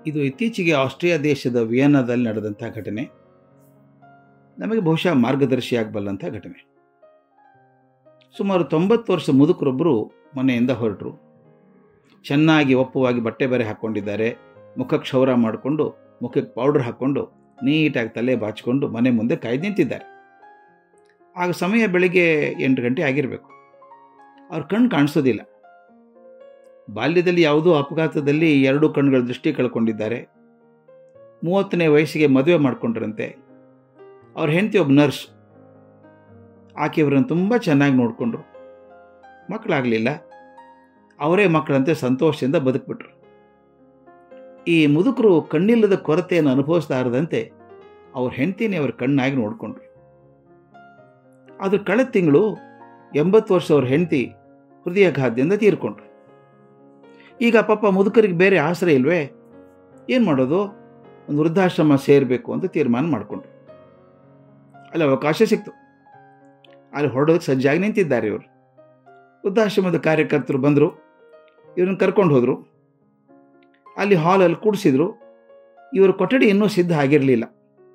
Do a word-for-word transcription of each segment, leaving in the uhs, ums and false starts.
ಇದು ಇತ್ತೀಚೆಗೆ ಆಸ್ಟ್ರಿಯಾ ದೇಶದ ವಿಯೆನ್ನಾದಲ್ಲಿ ನಡೆದಂಥ ಘಟನೆ. ನಮಗೆ ಬಹುಶಃ ಮಾರ್ಗದರ್ಶಿಯಾಗಬಲ್ಲಂಥ ಘಟನೆ. ಸುಮಾರು ತೊಂಬತ್ತು ವರ್ಷ ಮುದುಕರೊಬ್ಬರು ಮನೆಯಿಂದ ಹೊರಟರು. ಚೆನ್ನಾಗಿ ಒಪ್ಪುವಾಗಿ ಬಟ್ಟೆ ಬೇರೆ ಹಾಕ್ಕೊಂಡಿದ್ದಾರೆ. ಮುಖಕ್ಕೆ ಕ್ಷೌರ ಮಾಡಿಕೊಂಡು, ಮುಖಕ್ಕೆ ಪೌಡರ್ ಹಾಕ್ಕೊಂಡು, ನೀಟಾಗಿ ತಲೆ ಬಾಚಿಕೊಂಡು ಮನೆ ಮುಂದೆ ಕಾಯ್ದು ನಿಂತಿದ್ದಾರೆ. ಆಗ ಸಮಯ ಬೆಳಿಗ್ಗೆ ಎಂಟು ಗಂಟೆ ಆಗಿರಬೇಕು. ಅವ್ರ ಕಣ್ಣು ಕಾಣಿಸೋದಿಲ್ಲ. ಬಾಲ್ಯದಲ್ಲಿ ಯಾವುದೋ ಅಪಘಾತದಲ್ಲಿ ಎರಡು ಕಣ್ಣುಗಳ ದೃಷ್ಟಿ ಕಳ್ಕೊಂಡಿದ್ದಾರೆ. ಮೂವತ್ತನೇ ವಯಸ್ಸಿಗೆ ಮದುವೆ ಮಾಡಿಕೊಂಡ್ರಂತೆ. ಅವ್ರ ಹೆಂಡತಿ ಒಬ್ಬ ನರ್ಸ್. ಆಕೆ ಇವರನ್ನು ತುಂಬ ಚೆನ್ನಾಗಿ ನೋಡಿಕೊಂಡ್ರು. ಮಕ್ಕಳಾಗಲಿಲ್ಲ. ಅವರೇ ಮಕ್ಕಳಂತೆ ಸಂತೋಷದಿಂದ ಬದುಕ್ಬಿಟ್ರು. ಈ ಮುದುಕರು ಕಣ್ಣಿಲ್ಲದ ಕೊರತೆಯನ್ನು ಅನುಭವಿಸ್ತಾ ಇರದಂತೆ ಅವ್ರ ಹೆಂಡತಿನೇ ಅವ್ರ ಕಣ್ಣಾಗಿ ನೋಡಿಕೊಂಡ್ರು. ಅದು ಕಳೆದ ತಿಂಗಳು ಎಂಬತ್ತು ವರ್ಷ ಅವ್ರ ಹೆಂಡತಿ ಹೃದಯಾಘಾತದಿಂದ ತೀರ್ಕೊಂಡ್ರು. ಈಗ ಪಾಪ ಮುದುಕರಿಗೆ ಬೇರೆ ಆಸರೆ ಇಲ್ವೇ, ಏನು ಮಾಡೋದು? ಒಂದು ವೃದ್ಧಾಶ್ರಮ ಸೇರಬೇಕು ಅಂತ ತೀರ್ಮಾನ ಮಾಡಿಕೊಂಡ್ರು. ಅಲ್ಲಿ ಅವಕಾಶ ಸಿಕ್ತು. ಅಲ್ಲಿ ಹೊರಡೋದಕ್ಕೆ ಸಜ್ಜಾಗಿ ನಿಂತಿದ್ದಾರೆ ಇವರು. ವೃದ್ಧಾಶ್ರಮದ ಕಾರ್ಯಕರ್ತರು ಬಂದರು, ಇವ್ರನ್ನ ಕರ್ಕೊಂಡು ಹೋದರು. ಅಲ್ಲಿ ಹಾಲಲ್ಲಿ ಕೂಡಿಸಿದ್ರು. ಇವರ ಕೊಠಡಿ ಇನ್ನೂ ಸಿದ್ಧ ಆಗಿರಲಿಲ್ಲ.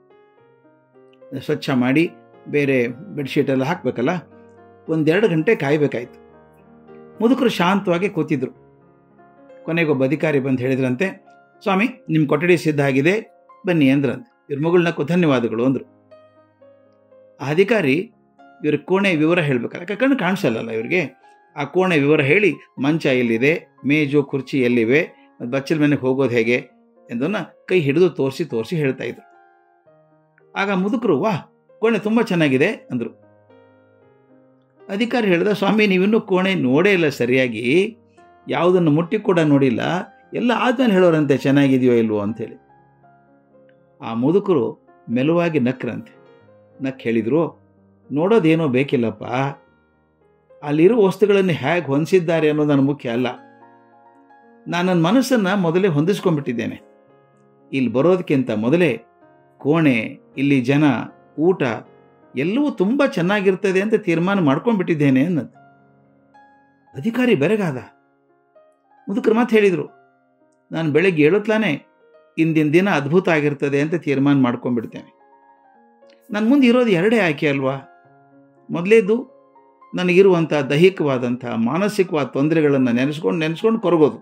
ಸ್ವಚ್ಛ ಮಾಡಿ ಬೇರೆ ಬೆಡ್ಶೀಟೆಲ್ಲ ಹಾಕಬೇಕಲ್ಲ, ಒಂದೆರಡು ಗಂಟೆ ಕಾಯಬೇಕಾಯ್ತು. ಮುದುಕರು ಶಾಂತವಾಗಿ ಕೂತಿದ್ರು. ಕೊನೆಗೊಬ್ಬ ಅಧಿಕಾರಿ ಬಂದು ಹೇಳಿದ್ರಂತೆ, ಸ್ವಾಮಿ ನಿಮ್ಮ ಕೊಠಡಿ ಸಿದ್ಧ ಆಗಿದೆ, ಬನ್ನಿ ಅಂದ್ರಂತೆ. ಇವ್ರ ಮಗಳನ್ನಕ್ಕೂ ಧನ್ಯವಾದಗಳು ಅಂದರು. ಆ ಅಧಿಕಾರಿ ಇವ್ರ ಕೋಣೆ ವಿವರ ಹೇಳಬೇಕಲ್ಲ, ಯಾಕೆ ಕಣ್ಣು ಕಾಣಿಸಲ್ಲ ಇವ್ರಿಗೆ. ಆ ಕೋಣೆ ವಿವರ ಹೇಳಿ ಮಂಚ ಎಲ್ಲಿದೆ, ಮೇಜು ಕುರ್ಚಿ ಎಲ್ಲಿವೆ, ಬಚ್ಚಲ ಮನೆಗೆ ಹೋಗೋದು ಹೇಗೆ ಎಂದನ್ನ ಕೈ ಹಿಡಿದು ತೋರಿಸಿ ತೋರಿಸಿ ಹೇಳ್ತಾ ಇದ್ರು. ಆಗ ಮುದುಕರು ವಾಹ್ ಕೋಣೆ ತುಂಬ ಚೆನ್ನಾಗಿದೆ ಅಂದರು. ಅಧಿಕಾರಿ ಹೇಳಿದ, ಸ್ವಾಮಿ ನೀವಿನ್ನೂ ಕೋಣೆ ನೋಡೇ ಇಲ್ಲ ಸರಿಯಾಗಿ, ಯಾವುದನ್ನು ಮುಟ್ಟಿ ಕೂಡ ನೋಡಿಲ್ಲ, ಎಲ್ಲ ಆದ್ಮೇಲೆ ಹೇಳೋರಂತೆ ಚೆನ್ನಾಗಿದೆಯೋ ಇಲ್ವೋ ಅಂಥೇಳಿ. ಆ ಮುದುಕರು ಮೆಲುವಾಗಿ ನಕ್ರಂತೆ. ನಕ್ ಹೇಳಿದ್ರು, ನೋಡೋದೇನೋ ಬೇಕಿಲ್ಲಪ್ಪ, ಅಲ್ಲಿರೋ ವಸ್ತುಗಳನ್ನು ಹೇಗೆ ಹೊಂದಿಸಿದ್ದಾರೆ ಅನ್ನೋದು ನನ್ನ ಮುಖ್ಯ ಅಲ್ಲ. ನಾನು ನನ್ನ ಮನಸ್ಸನ್ನು ಮೊದಲೇ ಹೊಂದಿಸ್ಕೊಂಡ್ಬಿಟ್ಟಿದ್ದೇನೆ. ಇಲ್ಲಿ ಬರೋದಕ್ಕಿಂತ ಮೊದಲೇ ಕೋಣೆ, ಇಲ್ಲಿ ಜನ, ಊಟ ಎಲ್ಲವೂ ತುಂಬ ಚೆನ್ನಾಗಿರ್ತದೆ ಅಂತ ತೀರ್ಮಾನ ಮಾಡ್ಕೊಂಡ್ಬಿಟ್ಟಿದ್ದೇನೆ ಅನ್ನೋದು. ಅಧಿಕಾರಿ ಬೆರಗಾದ. ಮುದುಕರು ಮಾತು ಹೇಳಿದರು, ನಾನು ಬೆಳಗ್ಗೆ ಹೇಳುತ್ತಾನೆ ಇಂದಿನ ದಿನ ಅದ್ಭುತ ಆಗಿರ್ತದೆ ಅಂತ ತೀರ್ಮಾನ ಮಾಡ್ಕೊಂಡ್ಬಿಡ್ತೇನೆ. ನನ್ನ ಮುಂದೆ ಇರೋದು ಎರಡೇ ಆಯ್ಕೆ ಅಲ್ವಾ? ಮೊದಲೇದು ನನಗಿರುವಂಥ ದೈಹಿಕವಾದಂಥ ಮಾನಸಿಕವಾದ ತೊಂದರೆಗಳನ್ನು ನೆನೆಸ್ಕೊಂಡು ನೆನೆಸ್ಕೊಂಡು ಕೊರಗೋದು,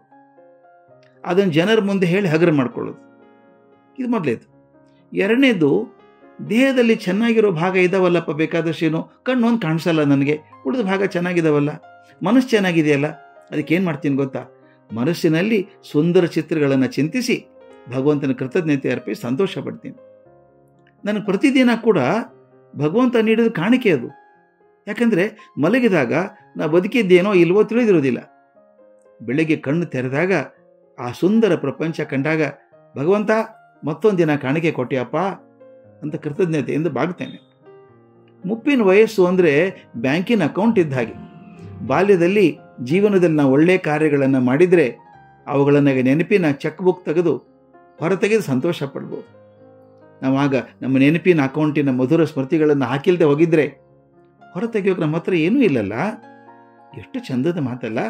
ಅದನ್ನು ಜನರ ಮುಂದೆ ಹೇಳಿ ಹಗರ ಮಾಡ್ಕೊಳ್ಳೋದು. ಇದು ಮೊದಲೇದು. ಎರಡನೇದು, ದೇಹದಲ್ಲಿ ಚೆನ್ನಾಗಿರೋ ಭಾಗ ಇದ್ದಾವಲ್ಲಪ್ಪ ಬೇಕಾದಷ್ಟೇನು, ಕಣ್ಣೊಂದು ಕಾಣಿಸಲ್ಲ ನನಗೆ, ಉಳಿದ ಭಾಗ ಚೆನ್ನಾಗಿದ್ದಾವಲ್ಲ, ಮನಸ್ಸು ಚೆನ್ನಾಗಿದೆಯಲ್ಲ, ಅದಕ್ಕೇನು ಮಾಡ್ತೀನಿ ಗೊತ್ತಾ? ಮನಸ್ಸಿನಲ್ಲಿ ಸುಂದರ ಚಿತ್ರಗಳನ್ನು ಚಿಂತಿಸಿ ಭಗವಂತನ ಕೃತಜ್ಞತೆ ಅರ್ಪಿಸಿ ಸಂತೋಷ ಪಡ್ತೀನಿ. ನನಗೆ ಪ್ರತಿದಿನ ಕೂಡ ಭಗವಂತ ನೀಡಿದ ಕಾಣಿಕೆ ಅದು. ಯಾಕಂದರೆ ಮಲಗಿದಾಗ ನಾ ಬದುಕಿದ್ದೇನೋ ಇಲ್ವೋ ತಿಳಿದಿರೋದಿಲ್ಲ. ಬೆಳಗ್ಗೆ ಕಣ್ಣು ತೆರೆದಾಗ ಆ ಸುಂದರ ಪ್ರಪಂಚ ಕಂಡಾಗ ಭಗವಂತ ಮತ್ತೊಂದು ದಿನ ಕಾಣಿಕೆ ಕೊಟ್ಟಿಯಪ್ಪ ಅಂತ ಕೃತಜ್ಞತೆಯಿಂದ ಬಾಗ್ತೇನೆ. ಮುಪ್ಪಿನ ವಯಸ್ಸು ಅಂದರೆ ಬ್ಯಾಂಕಿನ ಅಕೌಂಟ್ ಇದ್ದ ಹಾಗೆ. ಬಾಲ್ಯದಲ್ಲಿ ಜೀವನದಲ್ಲಿ ನಾವು ಒಳ್ಳೆಯ ಕಾರ್ಯಗಳನ್ನು ಮಾಡಿದರೆ ಅವುಗಳನ್ನು ನೆನಪಿನ ಚೆಕ್ ಬುಕ್ ತೆಗೆದು ಹೊರತೆಗೆದು ಸಂತೋಷ ಪಡ್ಬೋದು. ನಾವಾಗ ನಮ್ಮ ನೆನಪಿನ ಅಕೌಂಟಿನ ಮಧುರ ಸ್ಮೃತಿಗಳನ್ನು ಹಾಕಿಲ್ದೆ ಹೋಗಿದ್ರೆ ಹೊರತೆಗೆಯೋಕೆ ನಮ್ಮ ಹತ್ರ ಏನೂ ಇಲ್ಲಲ್ಲ. ಎಷ್ಟು ಚಂದದ ಮಾತಲ್ಲ.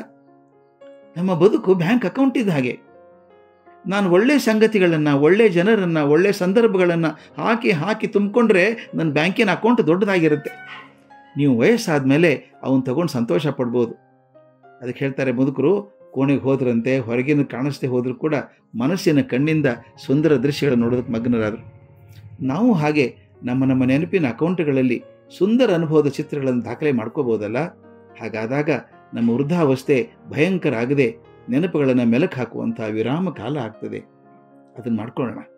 ನಮ್ಮ ಬದುಕು ಬ್ಯಾಂಕ್ ಅಕೌಂಟ್ ಇದ್ದ ಹಾಗೆ. ನಾನು ಒಳ್ಳೆಯ ಸಂಗತಿಗಳನ್ನು, ಒಳ್ಳೆಯ ಜನರನ್ನು, ಒಳ್ಳೆಯ ಸಂದರ್ಭಗಳನ್ನು ಹಾಕಿ ಹಾಕಿ ತುಂಬಿಕೊಂಡ್ರೆ ನನ್ನ ಬ್ಯಾಂಕಿನ ಅಕೌಂಟ್ ದೊಡ್ಡದಾಗಿರುತ್ತೆ. ನೀವು ವಯಸ್ಸಾದ ಮೇಲೆ ಅವನು ತಗೊಂಡು ಸಂತೋಷ ಪಡ್ಬೋದು. ಅದಕ್ಕೆ ಹೇಳ್ತಾರೆ ಮುದುಕರು ಕೋಣೆಗೆ ಹೋದ್ರಂತೆ, ಹೊರಗಿನ ಕಾಣಿಸ್ದೆ ಹೋದರೂ ಕೂಡ ಮನಸ್ಸಿನ ಕಣ್ಣಿಂದ ಸುಂದರ ದೃಶ್ಯಗಳನ್ನು ನೋಡೋದಕ್ಕೆ ಮಗ್ನರಾದರು. ನಾವು ಹಾಗೆ ನಮ್ಮ ನಮ್ಮ ನೆನಪಿನ ಅಕೌಂಟ್ಗಳಲ್ಲಿ ಸುಂದರ ಅನುಭವದ ಚಿತ್ರಗಳನ್ನು ದಾಖಲೆ ಮಾಡ್ಕೋಬೋದಲ್ಲ. ಹಾಗಾದಾಗ ನಮ್ಮ ವೃದ್ಧಾವಸ್ಥೆ ಭಯಂಕರ ಆಗದೆ ನೆನಪುಗಳನ್ನು ಮೆಲುಕು ಹಾಕುವಂಥ ವಿರಾಮ ಕಾಲ ಆಗ್ತದೆ. ಅದನ್ನು ಮಾಡ್ಕೊಳ್ಳೋಣ.